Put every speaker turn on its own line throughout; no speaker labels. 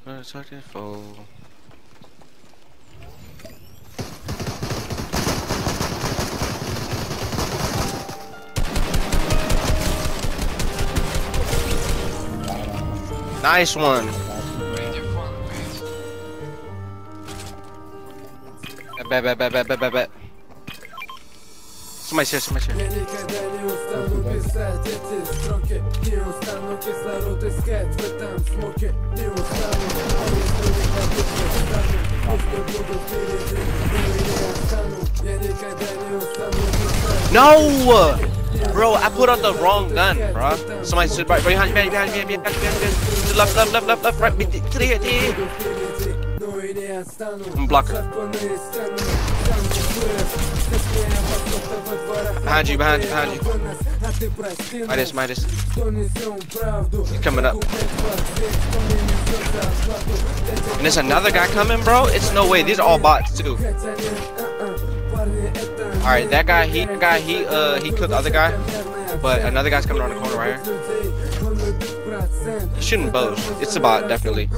Sergeant Foe. Nice one. Bet. Somebody's here. No! Bro, I put on the wrong gun, bro. Somebody stood right behind me. Left, right, to the here. I'm blocking. Behind you. Midas. He's coming up. And there's another guy coming, bro. It's no way. These are all bots too. Alright, that guy, he killed the other guy. But another guy's coming around the corner right here. He's shooting bows. It's a bot, definitely.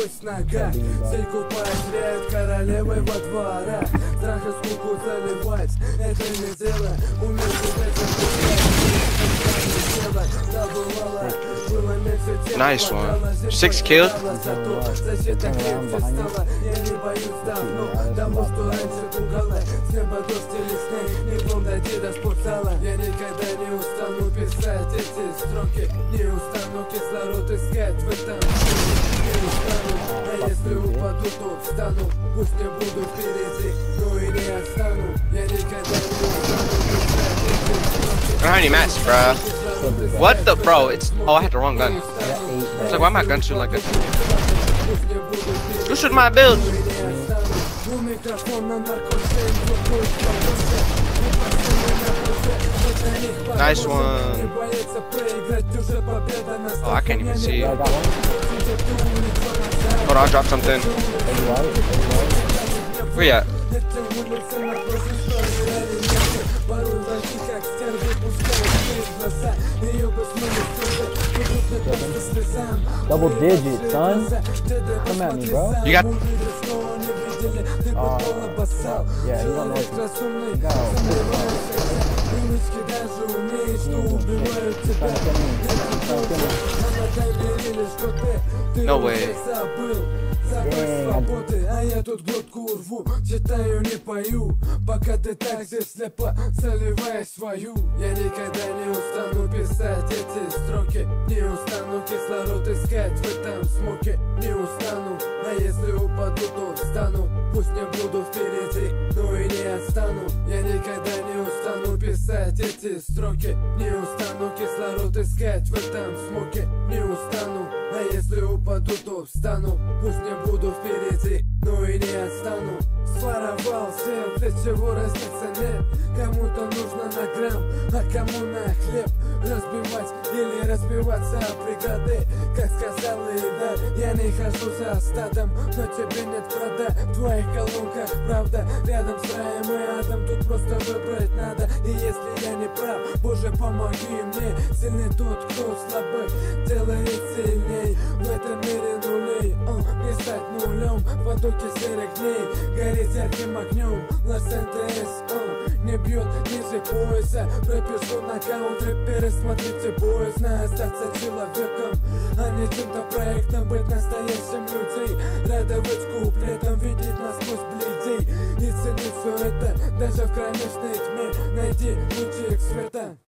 Nice one. 6 kills. I don't have any mats, bruh. What the bro? It's I had the wrong gun. It's like why my gun shooting like this? Who shoot my build? Nice one. Oh, I can't even see. Hold on, I'll drop something. Where you at?
Double digit, son. Come at me, bro.
You got.
Yeah, he's on north.
No way.
А я тут глотку рву, читаю, не пою, пока ты так здесь слепо заливаешь свою. Я никогда не устану писать эти строки, не устану кислород искать в этом смоке, не устану, а если упаду, то встану, пусть не буду впереди, но и не отстану. Я никогда не устану писать эти строки, не устану кислород искать в этом смоке, не устану, а если упаду, то встану, пусть не буду впереди, но и не отстану. Своровал всем, для чего разницы нет. Кому-то нужно на грамм, а кому на хлеб. Разбивать или разбиваться о преграды. Как сказал Идар, я не хожу за стадом, но тебе нет прода. В твоих колонках правда, рядом с раем и адом. Тут просто выбрать надо. И если я не прав, Боже, помоги мне. Сильный тот, кто слабый, делает сильней. В этом мире нулей, не стать нулем. В потоке серых дней гореть ярким огнем. Лос-Анджелес, не бьет ниже пояса. Пропишу нокаут, рэперы, смотрите боязно остаться человеком, а не чем-то проектом. Быть настоящим людей, радовать куплетом, видеть насквозь бледей и ценить все это, даже в кромешной тьме. Найди лучик света.